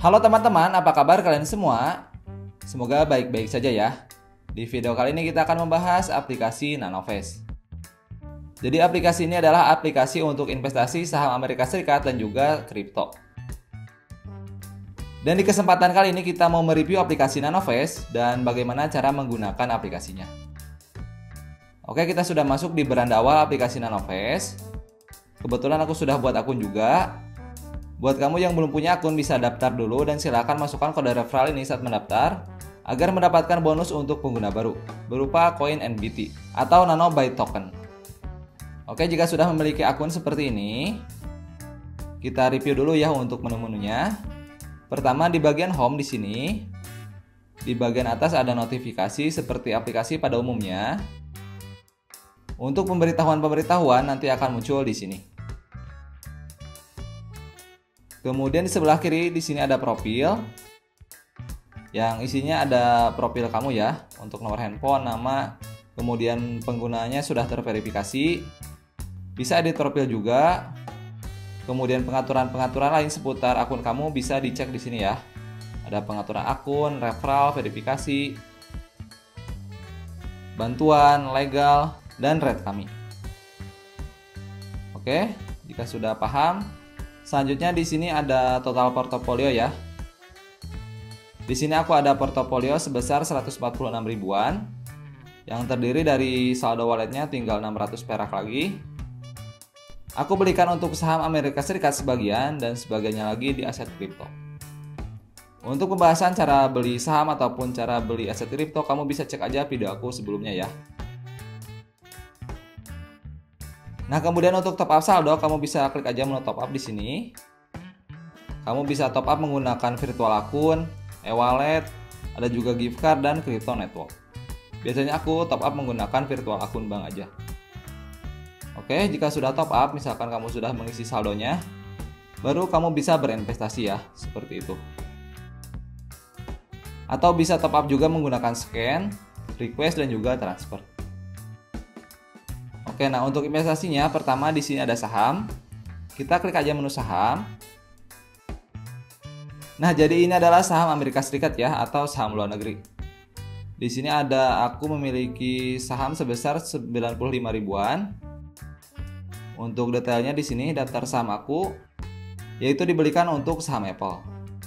Halo teman-teman, apa kabar kalian semua? Semoga baik-baik saja ya. Di video kali ini kita akan membahas aplikasi Nanovest. Jadi aplikasi ini adalah aplikasi untuk investasi saham Amerika Serikat dan juga kripto. Dan di kesempatan kali ini kita mau mereview aplikasi Nanovest dan bagaimana cara menggunakan aplikasinya. Oke, kita sudah masuk di beranda awal aplikasi Nanovest. Kebetulan aku sudah buat akun juga. Buat kamu yang belum punya akun bisa daftar dulu dan silakan masukkan kode referral ini saat mendaftar agar mendapatkan bonus untuk pengguna baru berupa koin NBT atau Nano Byte Token. Oke, jika sudah memiliki akun seperti ini, kita review dulu ya untuk menu-menunya. Pertama di bagian home di sini, di bagian atas ada notifikasi seperti aplikasi pada umumnya. Untuk pemberitahuan-pemberitahuan nanti akan muncul di sini. Kemudian di sebelah kiri di sini ada profil. Yang isinya ada profil kamu ya, untuk nomor handphone, nama, kemudian penggunanya sudah terverifikasi. Bisa edit profil juga. Kemudian pengaturan-pengaturan lain seputar akun kamu bisa dicek di sini ya. Ada pengaturan akun, referral, verifikasi, bantuan, legal, dan rate kami. Oke, jika sudah paham, selanjutnya di sini ada total portofolio ya. Di sini aku ada portofolio sebesar 146 ribuan yang terdiri dari saldo walletnya tinggal 600 perak lagi. Aku belikan untuk saham Amerika Serikat sebagian dan sebagainya lagi di aset kripto. Untuk pembahasan cara beli saham ataupun cara beli aset kripto, kamu bisa cek aja video aku sebelumnya ya. Nah, kemudian untuk top up saldo, kamu bisa klik aja menu top up di sini. Kamu bisa top up menggunakan virtual akun, e-wallet, ada juga gift card dan crypto network. Biasanya aku top up menggunakan virtual akun bank aja. Oke, jika sudah top up, misalkan kamu sudah mengisi saldonya, baru kamu bisa berinvestasi ya, seperti itu. Atau bisa top up juga menggunakan scan, request dan juga transfer. Oke, nah untuk investasinya pertama di sini ada saham. Kita klik aja menu saham. Nah, jadi ini adalah saham Amerika Serikat ya, atau saham luar negeri. Di sini aku memiliki saham sebesar 95 ribuan. Untuk detailnya di sini daftar saham aku, yaitu dibelikan untuk saham Apple.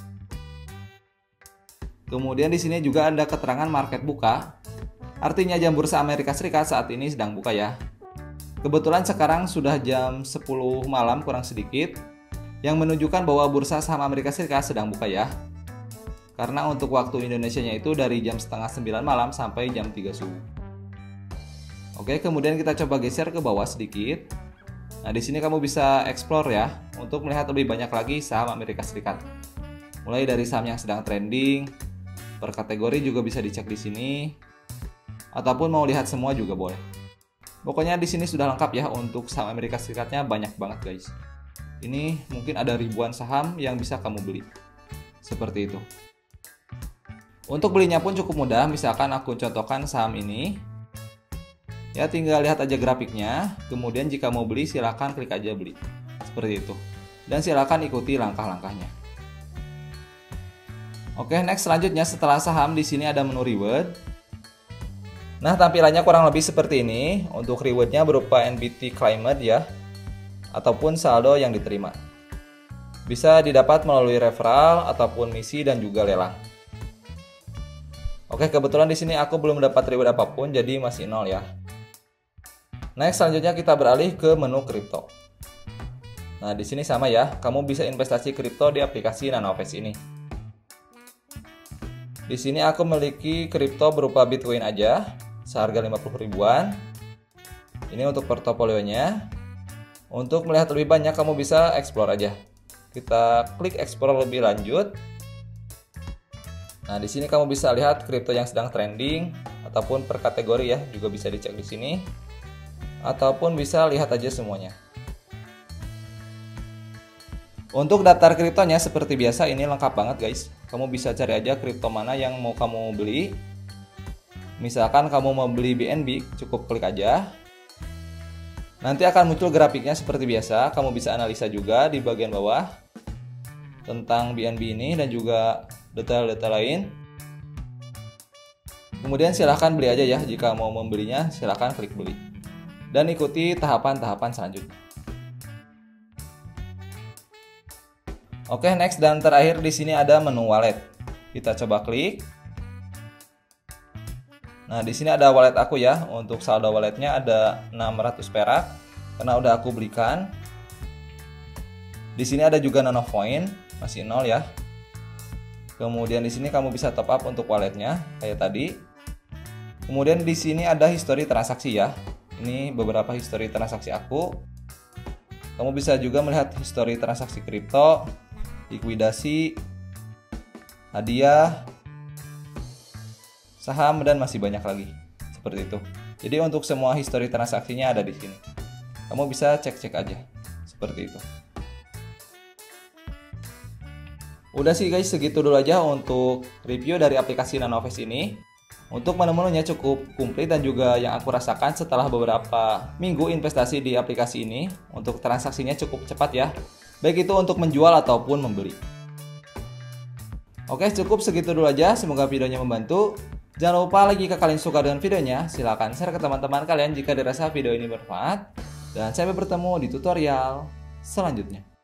Kemudian di sini juga ada keterangan market buka. Artinya jam bursa Amerika Serikat saat ini sedang buka ya. Kebetulan sekarang sudah jam 10 malam kurang sedikit, yang menunjukkan bahwa bursa saham Amerika Serikat sedang buka ya. Karena untuk waktu Indonesianya itu dari jam setengah 9 malam sampai jam 3 subuh. Oke, kemudian kita coba geser ke bawah sedikit. Nah, di sini kamu bisa explore ya, untuk melihat lebih banyak lagi saham Amerika Serikat. Mulai dari saham yang sedang trending, per kategori juga bisa dicek di sini. Ataupun mau lihat semua juga boleh. Pokoknya di sini sudah lengkap ya, untuk saham Amerika Serikatnya banyak banget guys. Ini mungkin ada ribuan saham yang bisa kamu beli. Seperti itu. Untuk belinya pun cukup mudah, misalkan aku contohkan saham ini. Ya, tinggal lihat aja grafiknya, kemudian jika mau beli silahkan klik aja beli. Seperti itu. Dan silahkan ikuti langkah-langkahnya. Oke, next selanjutnya setelah saham di sini ada menu reward. Nah, tampilannya kurang lebih seperti ini. Untuk rewardnya berupa NBT Climate ya, ataupun saldo yang diterima. Bisa didapat melalui referral ataupun misi dan juga lelang. Oke, kebetulan di sini aku belum dapat reward apapun, jadi masih nol ya. Next, selanjutnya kita beralih ke menu kripto. Nah, di sini sama ya, kamu bisa investasi kripto di aplikasi Nanovest ini. Di sini aku memiliki kripto berupa Bitcoin aja, seharga 50 ribuan. Ini untuk portofolionya. Untuk melihat lebih banyak kamu bisa explore aja. Kita klik explore lebih lanjut. Nah, di sini kamu bisa lihat kripto yang sedang trending ataupun per kategori ya, juga bisa dicek di sini. Ataupun bisa lihat aja semuanya. Untuk daftar kriptonya seperti biasa ini lengkap banget guys. Kamu bisa cari aja kripto mana yang mau kamu beli. Misalkan kamu mau beli BNB, cukup klik aja. Nanti akan muncul grafiknya seperti biasa, kamu bisa analisa juga di bagian bawah. tentang BNB ini dan juga detail-detail lain. Kemudian silahkan beli aja ya. Jika mau membelinya silahkan klik beli dan ikuti tahapan-tahapan selanjutnya. Oke, next dan terakhir di sini ada menu wallet. Kita coba klik. Nah, di sini ada wallet aku ya. Untuk saldo walletnya ada 600 perak karena udah aku belikan. Di sini ada juga Nanocoin, masih 0 ya. Kemudian di sini kamu bisa top up untuk walletnya kayak tadi. Kemudian di sini ada histori transaksi ya. Ini beberapa histori transaksi aku. Kamu bisa juga melihat histori transaksi kripto, likuidasi, hadiah, saham, dan masih banyak lagi. Seperti itu. Jadi untuk semua histori transaksinya ada di sini. Kamu bisa cek-cek aja. Seperti itu. Udah sih guys, segitu dulu aja untuk review dari aplikasi Nanoface ini. Untuk menu-menunya cukup komplit dan juga yang aku rasakan setelah beberapa minggu investasi di aplikasi ini, untuk transaksinya cukup cepat ya. Baik itu untuk menjual ataupun membeli. Oke, cukup segitu dulu aja. Semoga videonya membantu. Jangan lupa jika kalian suka dengan videonya, silahkan share ke teman-teman kalian jika dirasa video ini bermanfaat. Dan sampai bertemu di tutorial selanjutnya.